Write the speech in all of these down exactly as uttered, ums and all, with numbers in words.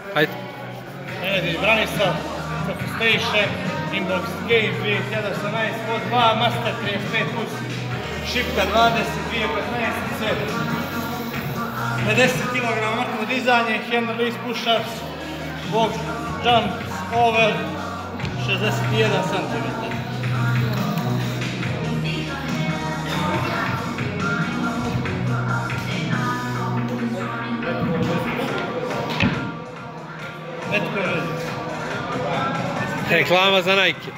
Hajde. Nenadić Branislav, Sophistation, Inbox Game dvije hiljade osamnaest, od dva, Master trideset pet plus, Šipka dvadeset, dvije petnaest, pedeset kilograma mrtvo dizanje, hand release push-ups, box jump, over, šezdeset jedan centimetar. Reklama za Nike.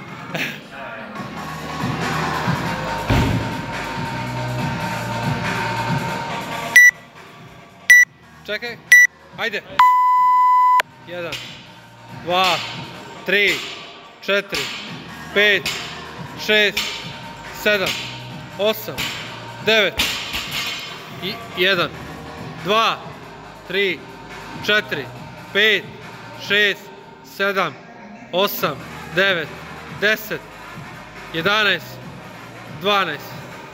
Čekaj, ajde. Jedan, dva, tri, četiri, pet, šest, sedam, osam, devet, i jedan, dva, tri, četiri, pet, šest, sedam, osam, devet, deset, jedanaest, dvanaest.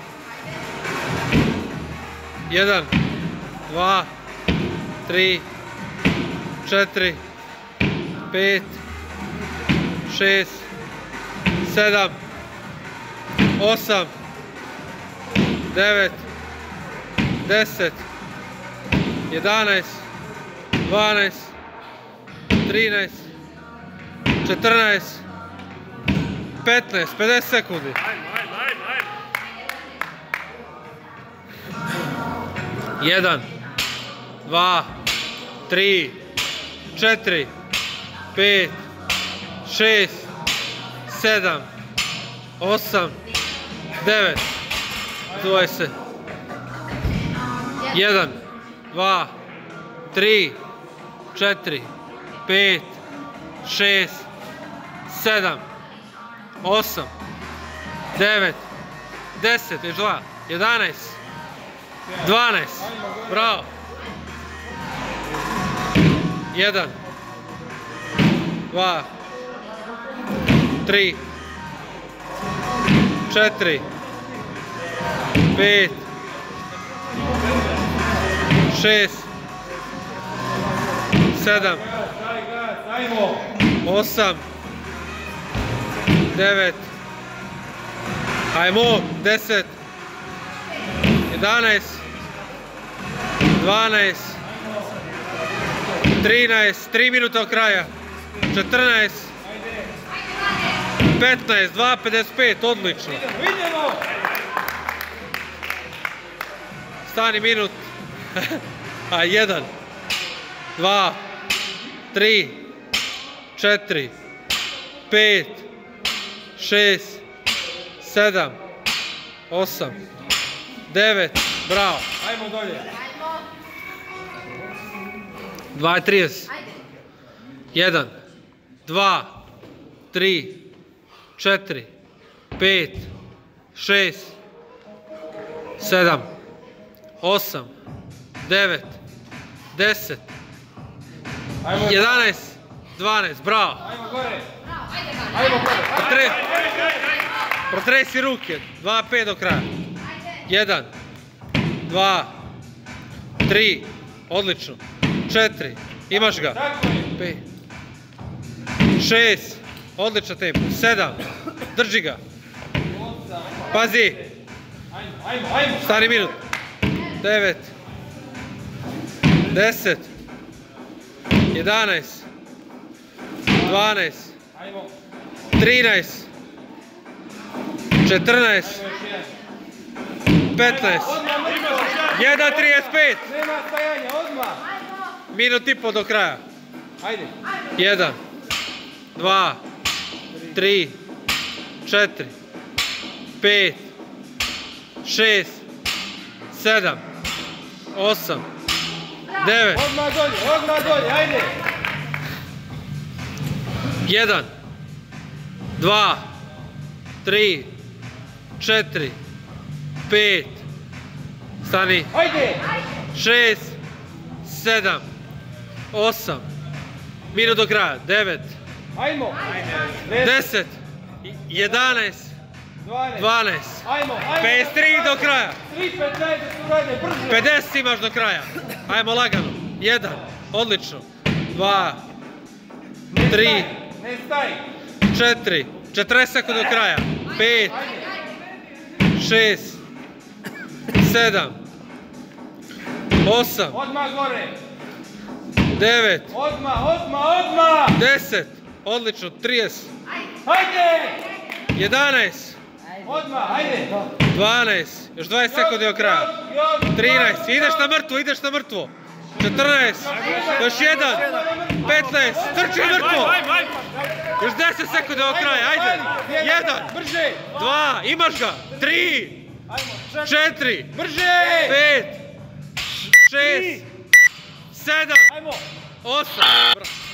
jedan, dva, tri, četiri, pet, šest, sedam, osam, devet, deset, jedanaest, dvanaest, trinaest, četrnaest, petnaest, pedeset sekundi. jedan, dva, tri, četiri, pet, šest, sedam, osam, devet, dvadeset. jedan, dva, tri, četiri, pet, šest, sedam, osam, devet, deset, još dva, jedanaest, dvanaest, bravo. jedan, dva, tri, četiri, pet, šest, sedam, osam, devet, ajmo, deset, jedanaest, dvanaest, trinaest, tri minuta od kraja, četrnaest, petnaest, dva pedeset pet, odlično. Stani minut. A jedan, dva, tri, četiri, pet, šest, sedam, osam, devet, bravo. Ajmo dolje. dva trideset. jedan, dva, tri, četiri, pet, šest, sedam, osam, devet, deset, jedanaest, dvanaest, bravo. Ajmo gore. Ajmo gore. Protresi ruke, dva pet do kraja. jedan, dva, tri, odlično. četiri, imaš ga. pet, šest, odlično tempo. sedam, drži ga. Pazi. Stani minut. devet, deset, jedanaest, dvanaest, trinaest, četrnaest, petnaest, jedan trideset pet. Nema stajanja, odmah. Minut i po do kraja. Ajde. jedan, dva, tri, četiri, pet, šest, sedam, osam, devet, Odmah dolje, odmah dolje, ajde. jedan, dva, tri, četiri, pet, stani, Ajde. šest, sedam, osam, minut do kraja, devet, Ajmo. deset, jedanaest, dvanaest, Ajmo, ajmo. pedeset tri do kraja, tri petnaest urade, brzo. pedeset imaš do kraja, ajmo lagano, jedan, odlično, dva, tri, Ne staj! četiri, četrdeset sekundi do kraja, pet, šest, sedam, osam, Odmah gore! devet, Odmah, odmah, odmah! deset, odlično, trideset, Hajde! jedanaest, Odmah, hajde! dvanaest, još dvadeset sekundi do kraja, Još, još, trinaest, ideš na mrtvo, ideš na mrtvo, četrnaest, još jedan, petnaest, trči mrtvo, još deset sekundi do kraja, ajde, jedan, Brže! dva, imaš ga, tri, četiri, Brže! pet, šest, sedam, Ajmo! osam.